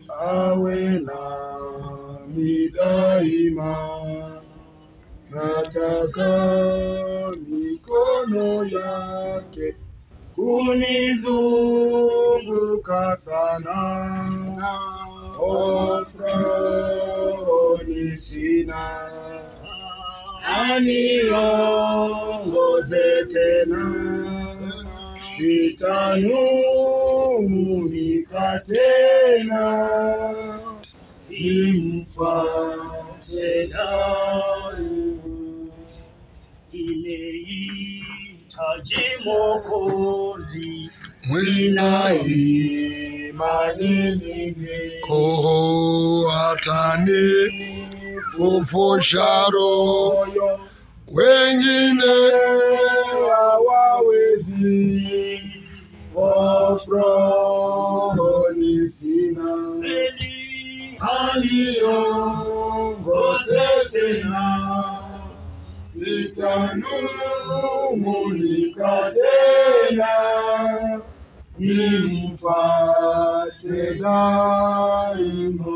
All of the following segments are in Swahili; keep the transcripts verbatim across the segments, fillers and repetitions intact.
awe nami daima. Nataka mikono yake kunizunguka sana. Ofroni sina, aniongoze tena. Sitanung'unika tena, nimfuate daima. Nimehitaji Mwokozi, sina imani nyingi. Ko atanifufusha roho, wengine hawawezi. Ofroni sina, aniongoze tena. Sitanung'unika tena, nimfuate daima.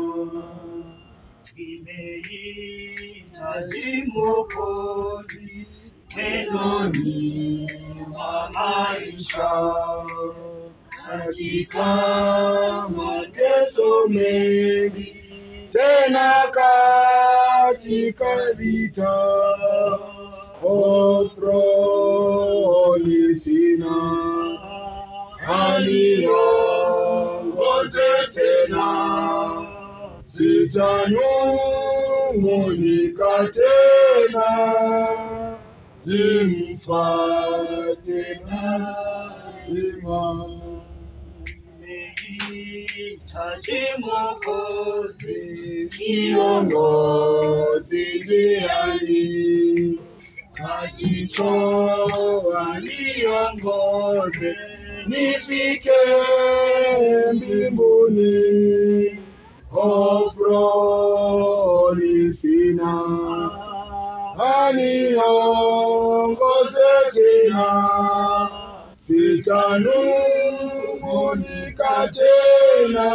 Nimehitaji Mwokozi, pendoni mwa maisha. Katika mateso mengi, tena katika vita. Ofroni sina, aniongoze tena. Sitanung'unika tena, nimfuate daima. Nimehitaji Mwokozi, kiongozi njiani. Kajitoa niongoze, nifike mbinguni. Ofroni sina, aniongoze tena. Sitanung'unika tena,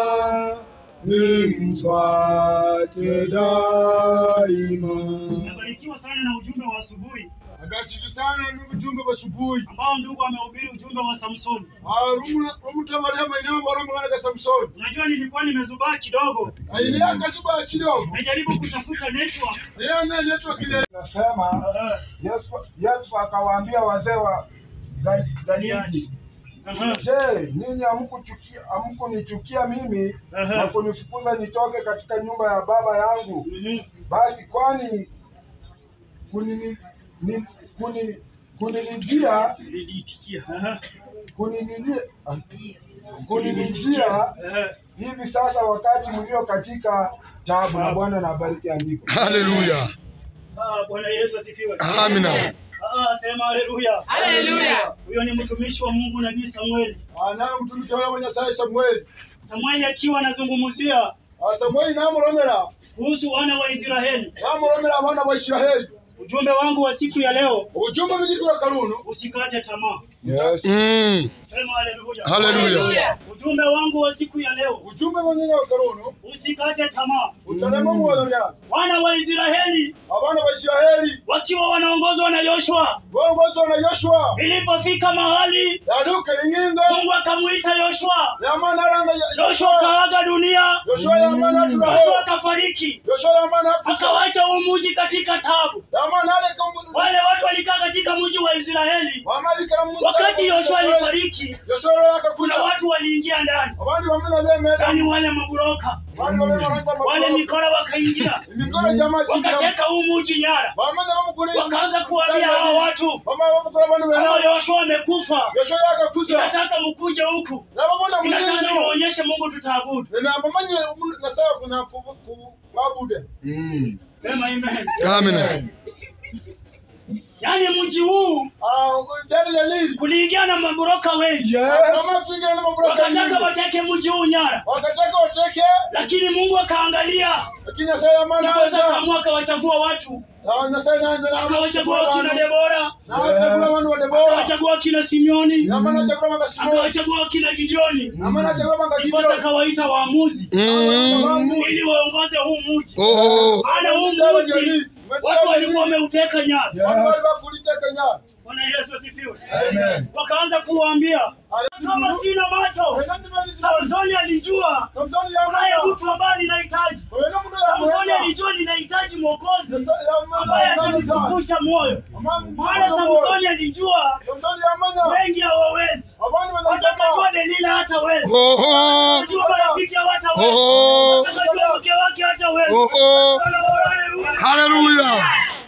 nimfuate daima. Nabarikiwa sana na ujumbe wa asubuhi. Agasifu sana ni ujumbe wa asubuhi ambao ndugu amehubiri ujumbe wa Samsoni. Ah, rumu rumutabalia maeneo bora mwana ka Samsoni. Unajua nilikuwa nimezubaa kidogo. Ailia kazubaa kidogo. Najaribu kutafuta network. Yeye na network ile. Nasema Yesu Yesu akawaambia wazee wa Galiadi. Je, ninyi hamkuchukia hamkunichukia mimi na kunifukuza nitoke katika nyumba ya baba yangu? Basi kwani kuni ni kuni kunijia nilitikia kunijia kunijia hivi sasa wakati mlio katika taabu. Na Bwana na bariki andiko. Haleluya. Ah, Bwana Yesu asifiwe. Amina. Ah, sema haleluya. Haleluya. Huyo ni mtumishi wa Mungu nabii Samueli. Ah, na mtumishi wa Mungu Samueli. Samueli akiwa anazungumzia ah Samueli na mromera kuhusu wana wa Israeli. Na mromera wana wa Israeli. Ujumbe wangu wa siku ya leo, ujumbe mjikura karuno, usikate tamaa. Yes. Mm. Sema haleluya. Haleluya. Ujumbe wangu wa siku ya leo, ujumbe wangu wa karuno, usikate tamaa. Utalema mwana. Wana wa Israeli, wana wa Israeli wakiwa wanaongozwa na Yoshua. Waongozwa na Yoshua. Ilipofika mahali yaduka inginga, Mungu akamuita Yoshua. Ya maana ranga Yoshua kaaga dunia. Yoshua ya maana tunaho. Akafariki. Yoshua ya maana akawacha mji katika taabu. Ya maana ale wale watu walikaa katika mji wa Israeli. Wakati Yoshua alifariki, Yoshua akakuja, watu waliingia ndani. Watu wamena meme ndani, wale maburoka, wale mikora wakaingia. Mikora jamaa wakateka huu mji nyara. Wakaanza kuambia hao watu, kama Yoshua amekufa, Yoshua akakufa, nataka mkuje huku. Nataka muonyeshe Mungu tutaabudu. Na mbamanye na sawa kuna kuabudu. Mm. Sema amen. Amen. Yaani mji huu kuliingia na mabroka wengi. Wakataka wateke mji huu nyara. Lakini Mungu akaangalia. Ndipo akaamua akawachagua watu. Akawachagua kina Debora. Akawachagua kina Simeoni. Akawachagua kina Gideoni. Ndipo akawaita waamuzi ili waongoze huu mji. Ana huu mji watu walikuwa wameuteka nyara. Bwana Yesu asifiwe. Amen. Wakaanza kuwaambia kama sina macho. Samsoni alijua kunaye mtu ambaye ninahitaji. Samsoni alijua ninahitaji mwokozi ambaye atanikumbusha moyo. Maana Samsoni alijua wengi hawawezi. Watakajua Delila hatawezi. Watakajua marafiki hawatawezi. Watakajua mke wake hatawezi. Haleluya.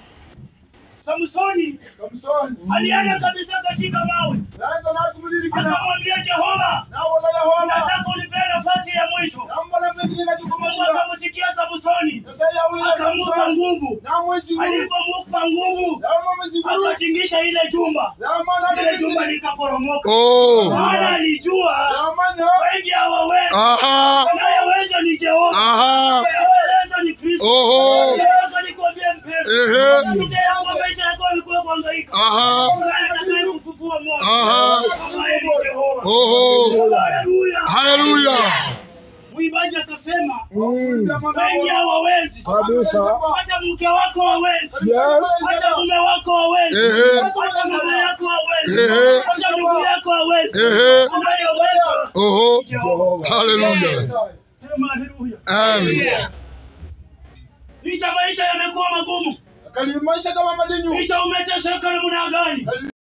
Samsoni aliana kabisa kashika mawe. Akamwambia Jehova, nataka unipe nafasi ya mwisho. Mungu akamsikia Samsoni. Akamupa nguvu. Alipomupa nguvu, akatingisha ile jumba. Ile jumba likaporomoka. Maana alijua wengi hawawezi. Anayeweza ni Jehova. Anayeweza ni Kristo. Anayeweza ni kuambia mpendo. Nje yako maisha yako yalikuwa kuhangaika. Anataka kufufua moyo. Ambaye ni Jehova. Haleluya. Haleluya. Mwimbaji akasema wengi hawawezi. Hata mke wako hawezi. Hata mume wako hawezi. Hata mama yako hawezi. Hata ndugu yako hawezi. Anayeweza Jehova. Haleluya. Sema haleluya. Amen. Licha maisha yamekuwa magumu. Licha umeteseka namna gani?